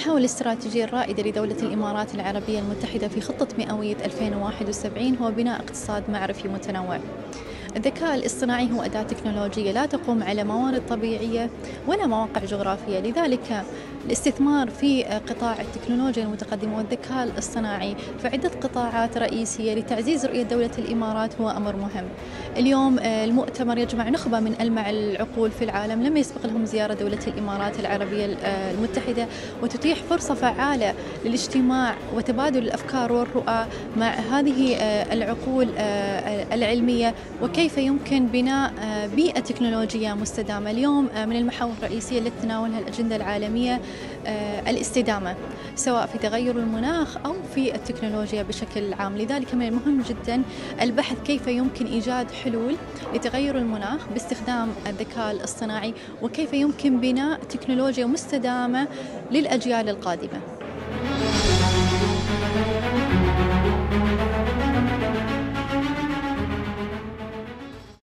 المحاور الاستراتيجية الرائدة لدولة الإمارات العربية المتحدة في خطة مئوية 2071 هو بناء اقتصاد معرفي متنوع. الذكاء الاصطناعي هو أداة تكنولوجية لا تقوم على موارد طبيعية ولا مواقع جغرافية، لذلك الاستثمار في قطاع التكنولوجيا المتقدمة والذكاء الاصطناعي في عدة قطاعات رئيسية لتعزيز رؤية دولة الإمارات هو أمر مهم. اليوم المؤتمر يجمع نخبة من ألمع العقول في العالم، لم يسبق لهم زيارة دولة الإمارات العربية المتحدة، وتتيح فرصة فعالة للاجتماع وتبادل الأفكار والرؤى مع هذه العقول العلمية، وكيف يمكن بناء بيئة تكنولوجية مستدامة. اليوم من المحاور الرئيسية التي تتناولها الأجندة العالمية الاستدامة، سواء في تغير المناخ أو في التكنولوجيا بشكل عام، لذلك من المهم جدا البحث كيف يمكن إيجاد حلول لتغير المناخ باستخدام الذكاء الاصطناعي، وكيف يمكن بناء تكنولوجيا مستدامة للأجيال القادمة.